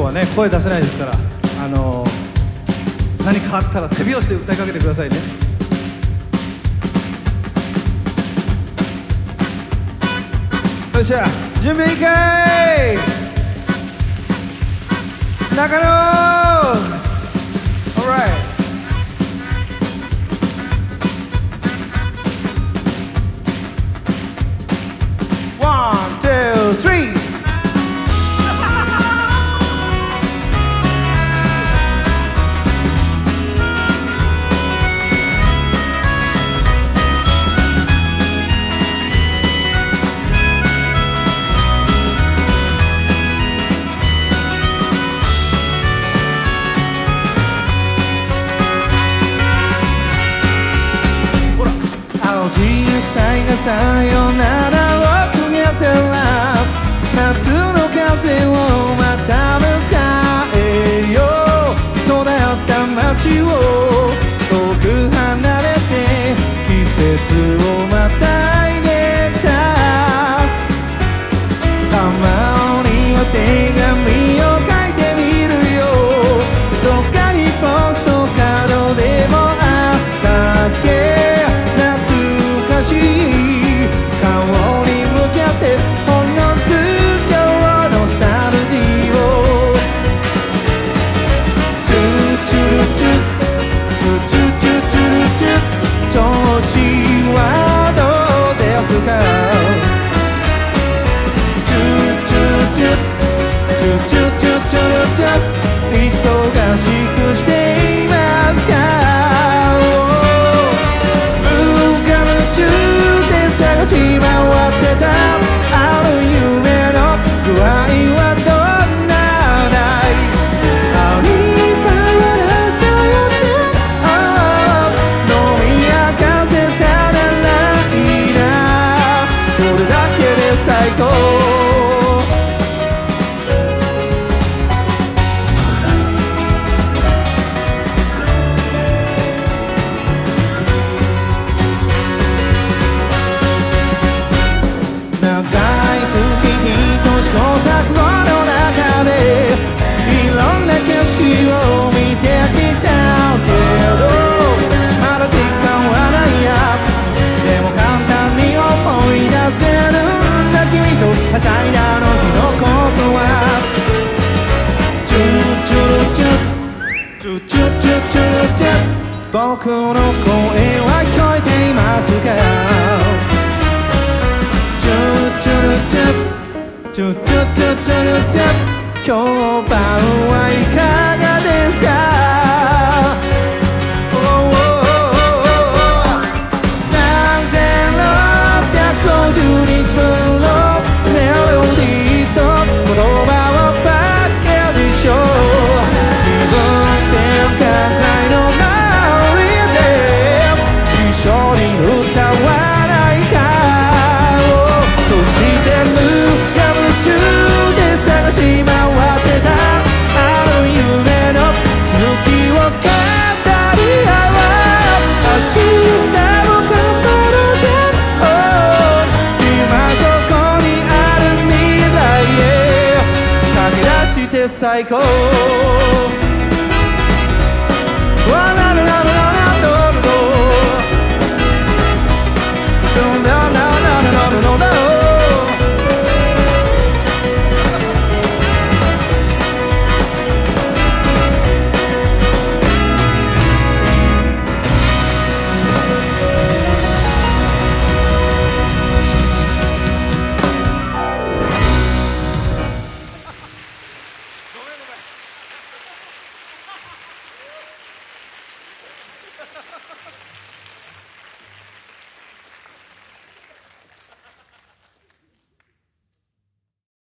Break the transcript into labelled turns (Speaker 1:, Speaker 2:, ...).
Speaker 1: はね声出せないですから、何かあったら手拍子で歌いかけてくださいね。よっしゃ、準備いいかい中野。 Alright。 One, two, three。 さよならを告げたら夏の風をまた迎えよう。育った街を遠く離れて季節をまたいできた。たまには手紙を書いてみるよ。どっかにポストカードでもあったっけ。懐かしい忙しくしていますか。無我夢中で探し回ってたあの夢の具合はどんなだい。あり変わらせよって飲み明かせたならいいな。それだけで最高。はしゃいだあの日のことはチューチュルチュチュチュチュチュルチュ。僕の声は聞こえていますか。チューチュルチュチュチュチュチュルチュ。今日晩はいかがですか。3650日分のメロディーと言葉をパッケージしよう。気分転換内の周りで一緒に歌わないか。そして無我夢中で探し回ってたあの夢の続きを語り合おう。明日も頑張ろうぜ。最高。